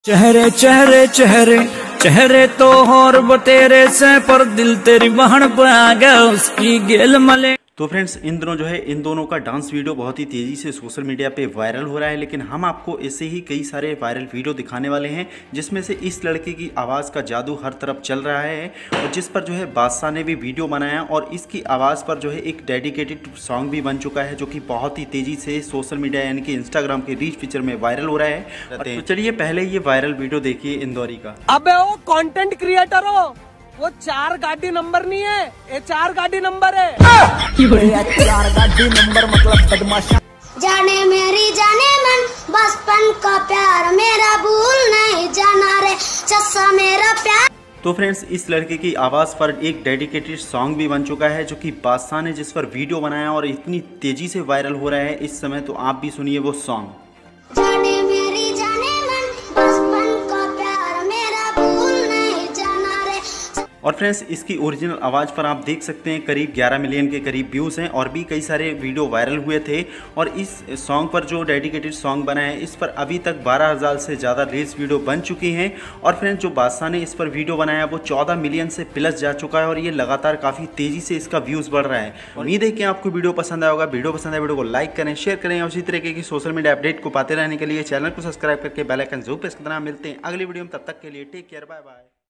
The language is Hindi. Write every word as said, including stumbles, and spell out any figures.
चेहरे चेहरे चेहरे चेहरे तो और बतेरे से पर दिल तेरी बहन पे आ गया उसकी गेल मले। तो फ्रेंड्स, इन दिनों जो है इन दोनों का डांस वीडियो बहुत ही तेज़ी से सोशल मीडिया पे वायरल हो रहा है। लेकिन हम आपको ऐसे ही कई सारे वायरल वीडियो दिखाने वाले हैं जिसमें से इस लड़के की आवाज़ का जादू हर तरफ चल रहा है और जिस पर जो है बादशाह ने भी वीडियो बनाया और इसकी आवाज़ पर जो है एक डेडिकेटेड सॉन्ग भी बन चुका है जो कि बहुत ही तेज़ी से सोशल मीडिया यानी कि इंस्टाग्राम के रीच फीचर में वायरल हो रहा है। तो चलिए पहले ये वायरल वीडियो देखिए इंदौरी का। अबे वो कंटेंट क्रिएटर हो, वो चार गाड़ी नंबर नहीं है, ये चार गाड़ी नंबर है। चार गाड़ी नंबर मतलब बदमाश। जाने मेरी जाने मन बचपन का प्यार मेरा भूल नहीं जाना रे चस्सा मेरा प्यार। तो फ्रेंड्स, इस लड़के की आवाज़ पर एक डेडिकेटेड सॉन्ग भी बन चुका है जो कि बादशाह ने जिस पर वीडियो बनाया और इतनी तेज़ी से वायरल हो रहा है इस समय। तो आप भी सुनिए वो सॉन्ग। जाने मेरी जाने मन बचपन का प्यार मेरा भूल नहीं जाना रे। और फ्रेंड्स, इसकी ओरिजिनल आवाज़ पर आप देख सकते हैं करीब ग्यारह मिलियन के करीब व्यूज़ हैं और भी कई सारे वीडियो वायरल हुए थे। और इस सॉन्ग पर जो डेडिकेटेड सॉन्ग बना है इस पर अभी तक बारह हज़ार से ज़्यादा रील्स वीडियो बन चुकी हैं। और फ्रेंड्स, जो बादशाह ने इस पर वीडियो बनाया वो चौदह मिलियन से प्लस जा चुका है और ये लगातार काफ़ी तेज़ी से इसका व्यूज़ बढ़ रहा है। उम्मीद है कि आपको वीडियो पसंद आया होगा। वीडियो पसंद आए वीडियो को लाइक करें, शेयर करें और उसी तरीके की सोशल मीडिया अपडेट को पाते रहने के लिए चैनल को सब्सक्राइब करके बेल आइकन जरूर प्रेस करना। मिलते हैं अगली वीडियो में, तब तक के लिए टेक केयर, बाय बाय।